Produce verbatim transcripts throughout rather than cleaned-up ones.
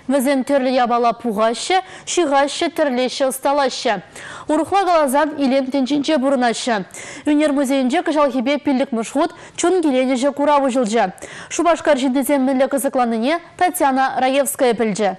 Візем түрлі ябала пуғашы, шиғашы түрлеші ұсталашы. Урухла галазан илем тенчинче бұрынашы. Өнер музейінже кыжалхебе пілдік мұшғыт чун келенежі куравы жылжы. Шубашкар жіндезем мүлі қызықланыне Татьяна Раевская пілжі.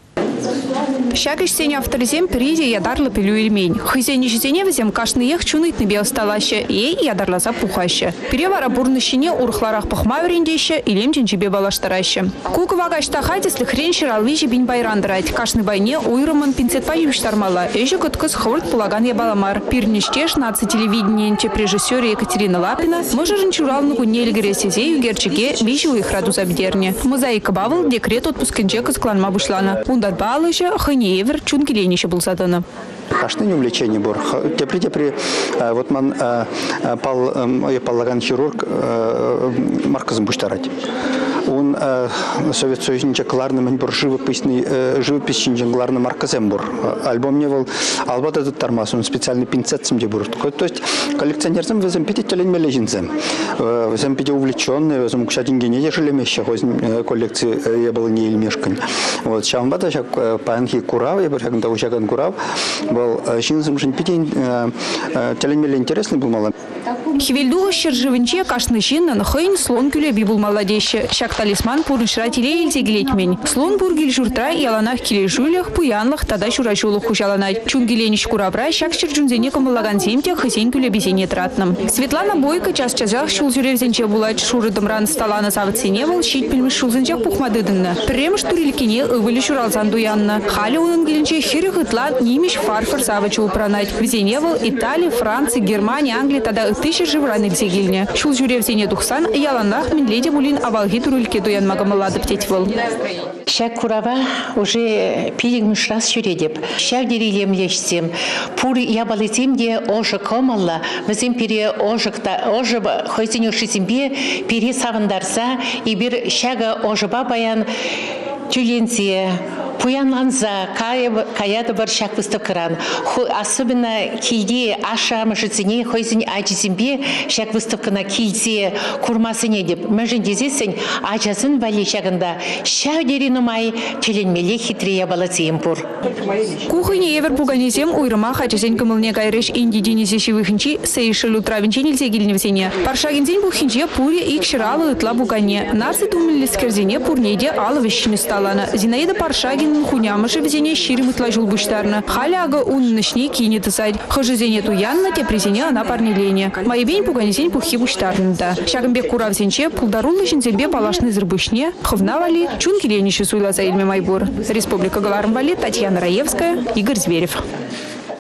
Шагаш сеня авторизем призе ядарлы пилю ильмень. Хызени жезене візем кашныех чунытны бе осталаще, ей ядарла запухаще. Перевара бурнышине урхларах пахма урендеще, илем ченчебе балаштараще. Кук вагаш тахайдеслы хрен ширалвижи бин байрандрать. Кашны байне уйрыман пинцет паюш тармала. Эжи кыткыз хвырт пулаган ябаламар. Пирништеш наци телевидениенче режиссёре Екатерина Лапина, можерын чуралнуку нельгере сезею герчиге вижи уихраду забдерне. Мозаика бавыл декрет отпускенче кызкланма бушлана. Ундат балыжа хынеевер чункеленище был задано. Кашны увлечение бор. Тепри-тепри вот ман паллаган хирург марказым буштарать. Он Совет Союзнича кларным бор живописный живописный кларным марказем бор. Альбом не был, а вот этот тормоз, он специальный пинцет сам бор. То есть коллекционерзам везем пяти телен мележинцем. Везем пяти увлеченные, везем куча деньги не держали меща, коллекции я был не мешкань. Вот сейчас бата сейчас панки курав, я бы когда ущаган курав. Был шинзам жен пятин телемеле интересный был мало. Хивельду щержевенче кашны шиннан хын слон кюлеби был молодеще. Шак талисман пурншра теле илтегилетмень. Слон бургил журтра яланах килежулях пуянлах тада шурашулах хушаланать. Чунгеленич курабра шак щержунзене камалаган земте хысень кюлебизене тратным. Светлана Бойко час часах шул жюревзенче булать шурыдым ран сталана савцене был щит пельмеш шулзенчах пухмадыдынна. Прем штурилькине ывыли шуралзан дуянна. Хали унгеленче хирых итлан нимеш фарфор савачу упранать. Везене был Италия, Франция, Германия, Англия тада тысячи живраны гзегильне. Шул жюревзене тухсан яланах медледи булин авалги турильке дуян магамалады птетьвал. Шак курава уже пилигмыш раз жюредеп. Шак дерилем лещем. Пур ябалетем де ожа комалла. Везем пере ожакта ожа хойзеню шизимбе пере савандарса и бир шага ожаба баян тюленция. Пуянланза каяда бар шак выставкаран. Особенно киде аша мажицыне хойзень ажизимбе шак выставкана киде курмасыне деп. Мәжін дезесен ажасын вали шагында шау дерину май теленмеле хитрия балатеем пур. Кухыне евер пуганезем уйрыма хачасен кымылне кайрыш инди денезеші выхынчи сейшілу травенче нельзе гильневзене. Паршагензен бухынче пуре ик шыралы ытла бугане. Нарсы тумелескерзене пурнеде алы вещины сталана. Зинаида Паршагин хунямышы везене щирым ытла буштарна. Халяга ун ночне кине тысать. Хожезене туянна те презене она парнелене. Майбень пуганезен пухи буштарнда. Шагымбек куравзенче пулдарулы жинзембе палашны зырбышне. Хывнавали чункелениші суйла за Ильме Майбур. Республика Галармвали, Татьяна Раевская, Игорь Зверев.